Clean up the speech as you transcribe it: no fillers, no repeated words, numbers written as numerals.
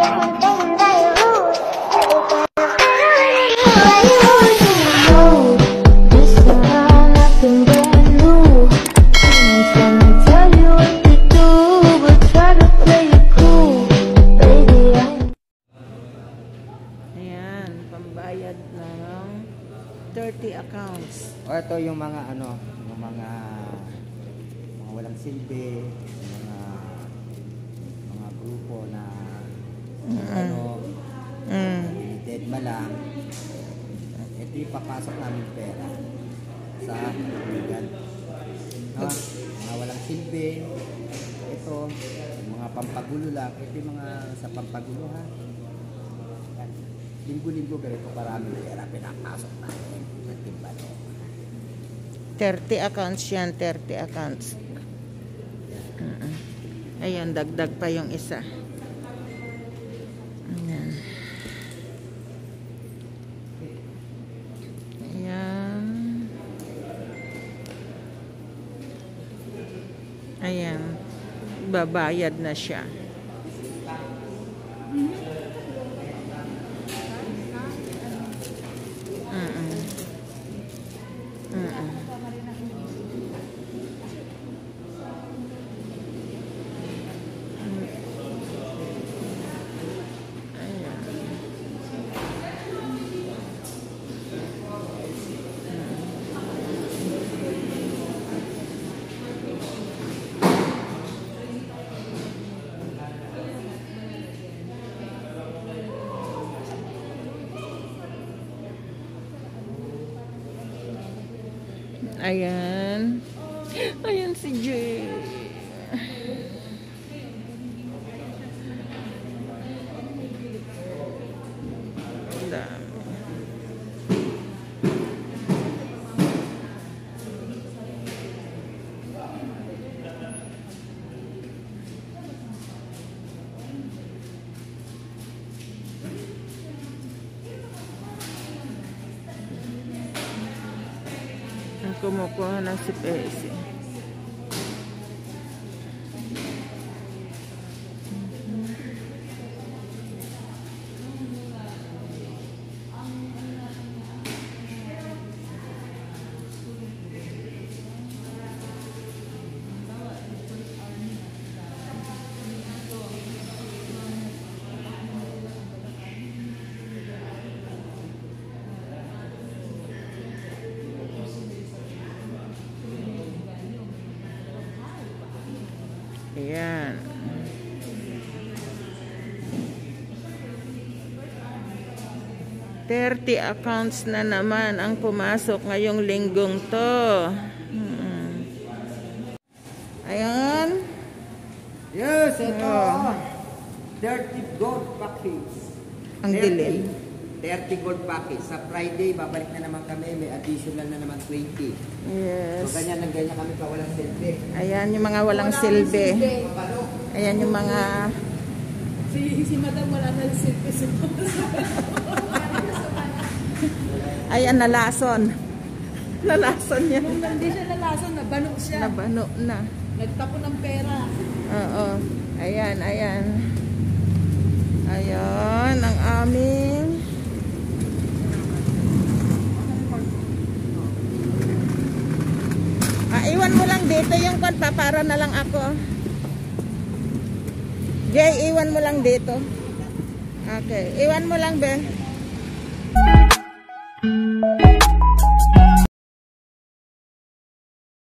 Bayad ng 30 accounts. O ito yung mga ano, yung mga walang silbi, mga grupo na dead malang. Ito yung papasok namin pera sa legal. No? Mga walang silbi. Ito, mga pampagulo lang. Ito yung mga sa pampagulo ha. Linggo-linggo ganito karami pera pinapasok natin sa timbalo. 30 accounts yan, 30 accounts. Ayan, dagdag pa yung isa. Ayan. Ayan. Ayan. Babayad na siya. Ayan. Ayan si Jay. Dami. Kumukuha na si Pesi. Ayan. $30 accounts na naman ang pumasok ngayong linggong to. Ayan. Yes, ito. 30 gold package. Ang dilim. 30 gold package. Sa Friday, babalik na naman kami. May additional na naman 20. Yes. So, ganyan kami pa walang silbi. Ayan yung mga walang silbi. Ayan yung mga... Si Madam wala na silbi. Ayan, nalason. Nalason niya. Kung hindi siya nalason, nabano siya. Nabano na. Nagtapo ng pera. Oo. Ayan, ayan. Ayan, ang aming... Iwan mo lang dito yung kwan, para na lang ako. Jay, iwan mo lang dito. Okay, iwan mo lang, be.